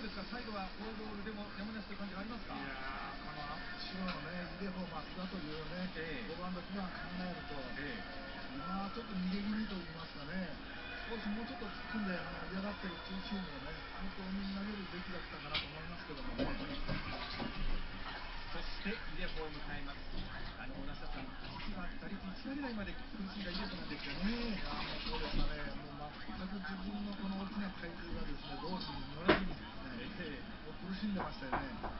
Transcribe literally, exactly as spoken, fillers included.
ですか、最後はフォアボールでもやむなしという感じがありますか。 いやー、この後ろのね、イデホ、増田というね、えー、ごばん、ろくばん考えると、えー、今ちょっと逃げ気味と言いますかね、少しもうちょっと突っ込んで、あの嫌がってるツーシームをね、本当に投げるべきだったかなと思いますけどもね。 そしてイデホを迎えます。あの梨田さん、実は打率いちわり台まで苦しんだイデホなんですよね。 いやもうそうでしたね、もう全く自分のこの大きな体重がですね、ボールに乗らずにですね、えー、もう苦しんでましたよね。